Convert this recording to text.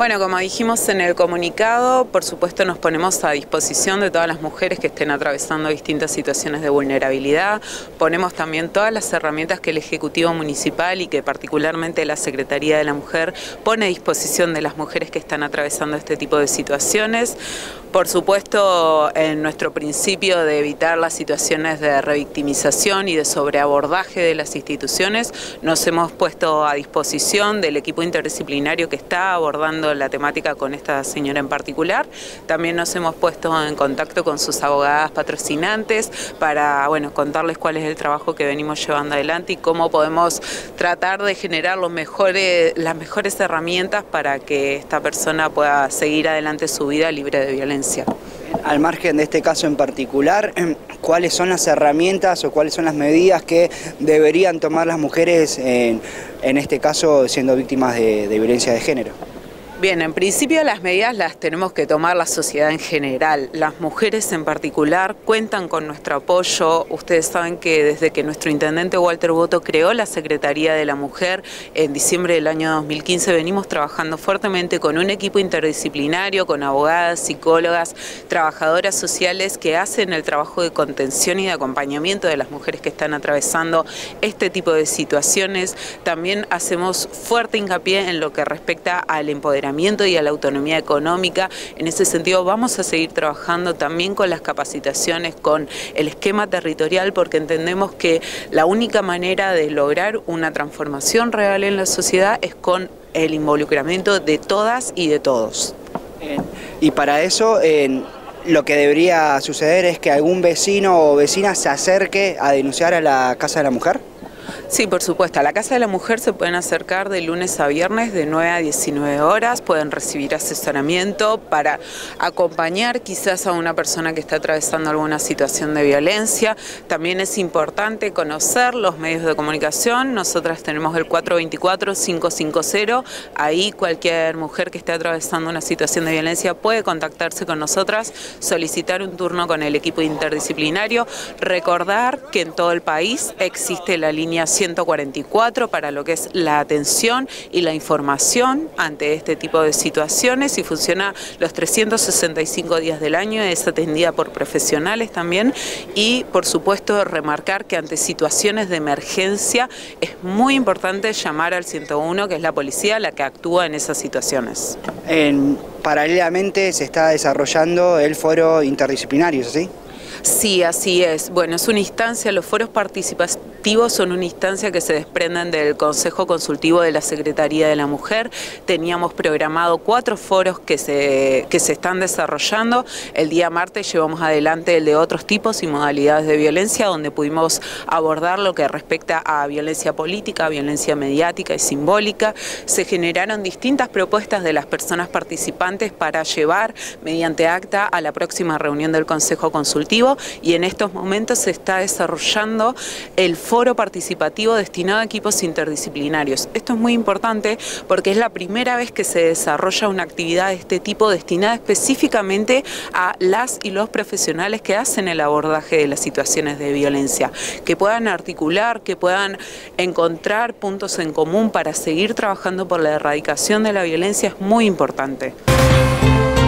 Bueno, como dijimos en el comunicado, por supuesto nos ponemos a disposición de todas las mujeres que estén atravesando distintas situaciones de vulnerabilidad. Ponemos también todas las herramientas que el Ejecutivo Municipal y que particularmente la Secretaría de la Mujer pone a disposición de las mujeres que están atravesando este tipo de situaciones. Por supuesto, en nuestro principio de evitar las situaciones de revictimización y de sobreabordaje de las instituciones, nos hemos puesto a disposición del equipo interdisciplinario que está abordando la temática con esta señora en particular. También nos hemos puesto en contacto con sus abogadas patrocinantes para, contarles cuál es el trabajo que venimos llevando adelante y cómo podemos tratar de generar las mejores herramientas para que esta persona pueda seguir adelante su vida libre de violencia. Al margen de este caso en particular, ¿cuáles son las herramientas o cuáles son las medidas que deberían tomar las mujeres en este caso siendo víctimas de violencia de género? Bien, en principio las medidas las tenemos que tomar la sociedad en general. Las mujeres en particular cuentan con nuestro apoyo. Ustedes saben que desde que nuestro intendente Walter Boto creó la Secretaría de la Mujer en diciembre del año 2015, venimos trabajando fuertemente con un equipo interdisciplinario, con abogadas, psicólogas, trabajadoras sociales que hacen el trabajo de contención y de acompañamiento de las mujeres que están atravesando este tipo de situaciones. También hacemos fuerte hincapié en lo que respecta al empoderamiento y a la autonomía económica. En ese sentido vamos a seguir trabajando también con las capacitaciones, con el esquema territorial, porque entendemos que la única manera de lograr una transformación real en la sociedad es con el involucramiento de todas y de todos. Y para eso lo que debería suceder es que algún vecino o vecina se acerque a denunciar a la Casa de la Mujer. Sí, por supuesto. A la Casa de la Mujer se pueden acercar de lunes a viernes de 9 a 19 horas, pueden recibir asesoramiento para acompañar quizás a una persona que está atravesando alguna situación de violencia. También es importante conocer los medios de comunicación. Nosotras tenemos el 424-550. Ahí cualquier mujer que esté atravesando una situación de violencia puede contactarse con nosotras, solicitar un turno con el equipo interdisciplinario. Recordar que en todo el país existe la línea 144 para lo que es la atención y la información ante este tipo de situaciones y funciona los 365 días del año, es atendida por profesionales también y por supuesto remarcar que ante situaciones de emergencia es muy importante llamar al 101, que es la policía la que actúa en esas situaciones. Paralelamente se está desarrollando el foro interdisciplinario, ¿sí? Sí, así es. Bueno, es una instancia, los foros participativos son una instancia que se desprenden del Consejo Consultivo de la Secretaría de la Mujer. Teníamos programado 4 foros que se están desarrollando. El día martes llevamos adelante el de otros tipos y modalidades de violencia, donde pudimos abordar lo que respecta a violencia política, violencia mediática y simbólica. Se generaron distintas propuestas de las personas participantes para llevar mediante acta a la próxima reunión del Consejo Consultivo. Y en estos momentos se está desarrollando el foro participativo destinado a equipos interdisciplinarios. Esto es muy importante porque es la primera vez que se desarrolla una actividad de este tipo destinada específicamente a las y los profesionales que hacen el abordaje de las situaciones de violencia, que puedan articular, que puedan encontrar puntos en común para seguir trabajando por la erradicación de la violencia. Es muy importante.